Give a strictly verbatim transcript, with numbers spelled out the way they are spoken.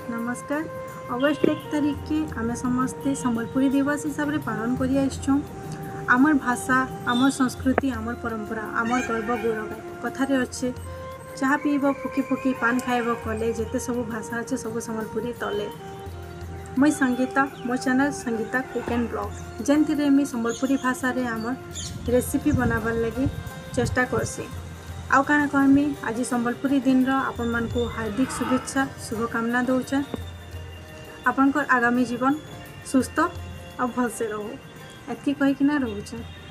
नमस्कार। अगस्ट एक तारीख के आम समस्ते सम्बलपुरी दिवस हिसाब से पालन कर आमर भाषा आमर संस्कृति आमर परंपरा आमर गर्व गौरव कथार अच्छे चाह पीब फुकी फुकी पान खाइब कले जिते सब भाषा अच्छे सब सम्बलपुरी तले। मुई संगीता मो channel Sangeeta cook and blog जेनथिरे मुई सम्बलपुरी भाषा रे आमर रेसिपी बनाबार लगी चेष्टा करसी। आउ काना कहमी आज सम्बलपुरी दिन रो आपण मान को हार्दिक शुभेच्छा शुभकामना दौचे। आपनकर आगामी जीवन सुस्थ और भल से रहो एति कहीकिना रोचे।